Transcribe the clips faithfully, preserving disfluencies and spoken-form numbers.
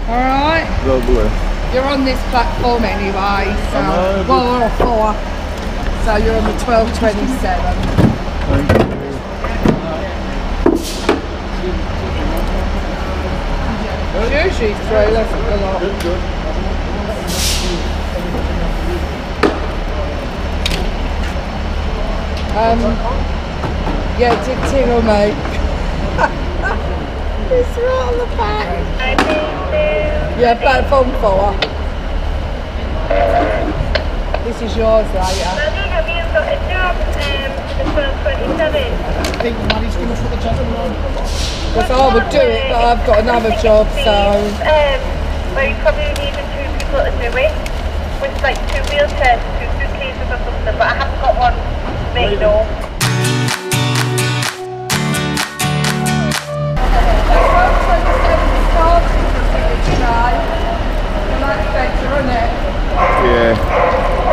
Alright? Lovely. You're on this platform anyway, so Am I? well, or four. So you're on the twelve twenty-seven. Thank you. It's usually three, that's a lot. Good, good. Um, yeah, it did tingle me. It's right on the back. Yeah, platform four. This is yours later. I think Maddie's going to put the gentleman on. Because I would do it, but I've got another job, so... Um, where you probably need two people to do it, with like two wheelchairs, two suitcases or something, but I haven't got one made though. Yeah.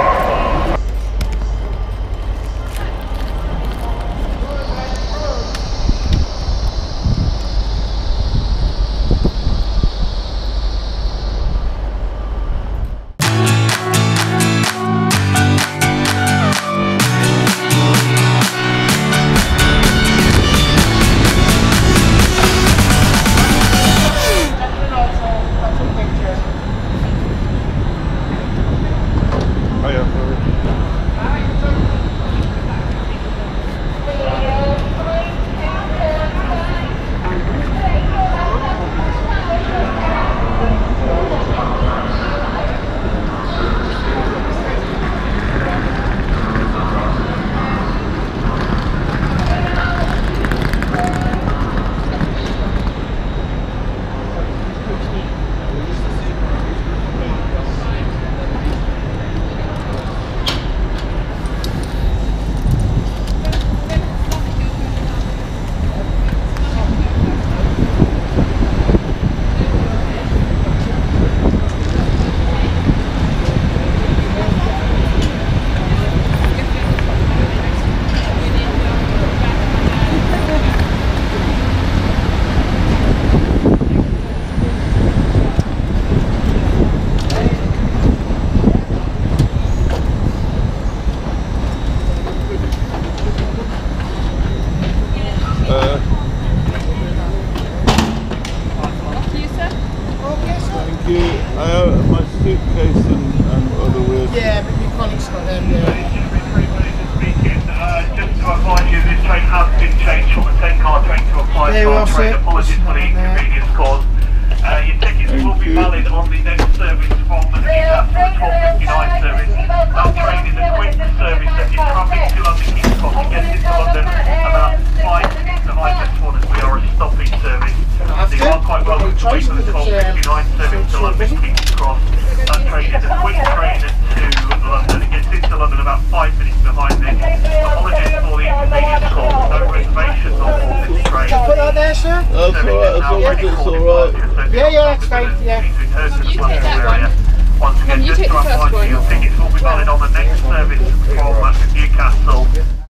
Once again, just to advise you, your tickets will be valid on the next service from Newcastle.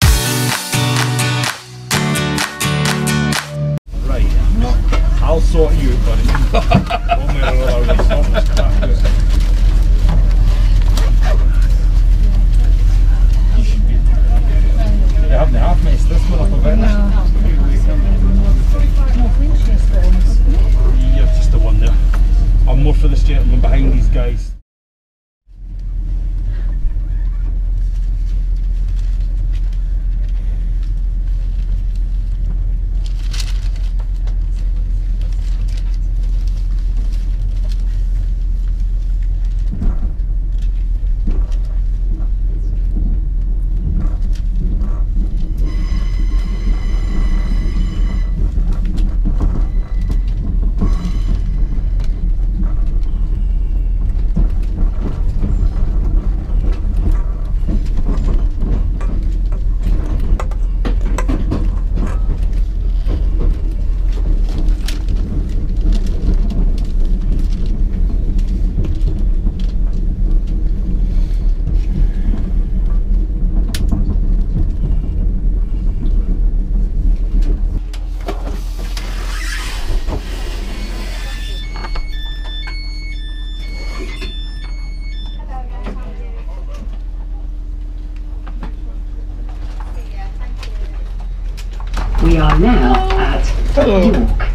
Right, I'll sort you out, buddy. One way or another, it's not much crap, is it? You should be. You haven't half messed this one up a bit. You're just the one there. I'm more for this gentleman behind these guys. We are now at York.